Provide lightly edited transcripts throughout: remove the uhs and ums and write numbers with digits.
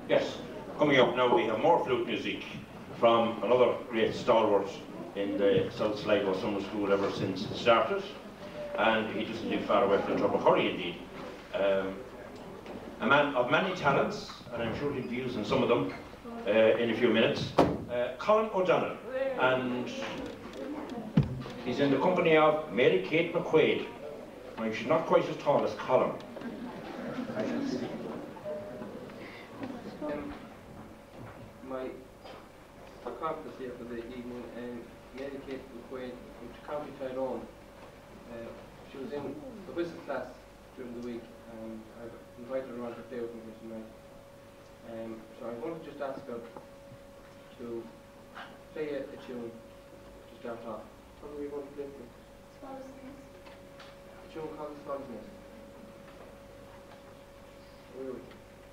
Yes, coming up now we have more flute music from another great stalwart in the South Sligo Summer School ever since it started, and he doesn't live far away from Tubbercurry indeed. A man of many talents, and I'm sure he'll be using some of them in a few minutes. Colm and he's in the company of Mary Kate McQuaid. Well, she's not quite as tall as Colm. My accomplice here for the evening, Mary Kate McQuaid from County Tyrone. She was in the whistle class during the week, and I've invited her on to play with me here tonight. So I'm going to just ask her to play a tune to start off. What are we going to play for? Swallow's Nest. A tune called Swallow's Nest. Where are we?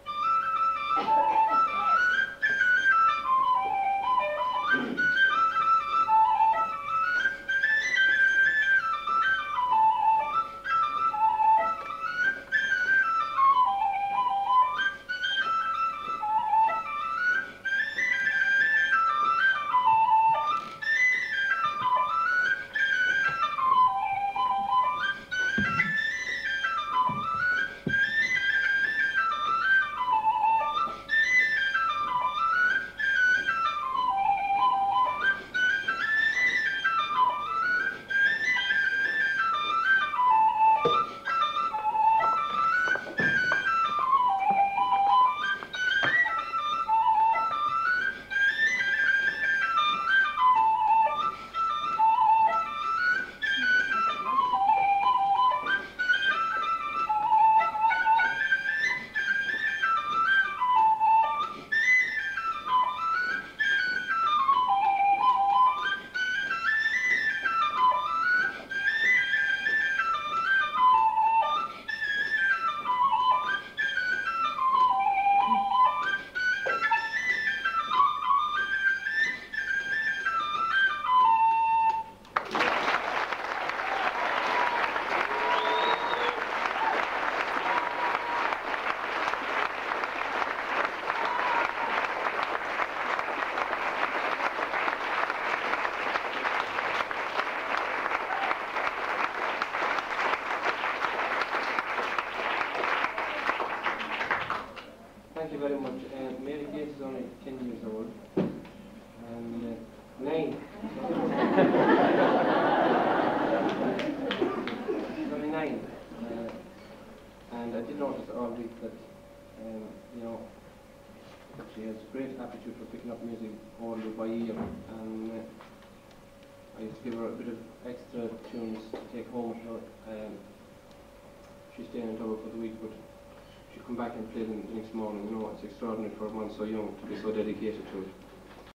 Thank you very much. Mary Kate is only 10 years old, and 9. She's only 9. And I did notice all week that, you know, she has great aptitude for picking up music orally by ear, and I used to give her a bit of extra tunes to take home with her. She's staying in Dublin for the week, but she'll come back and play them the next morning. You know, it's extraordinary for one so young to be so dedicated to it.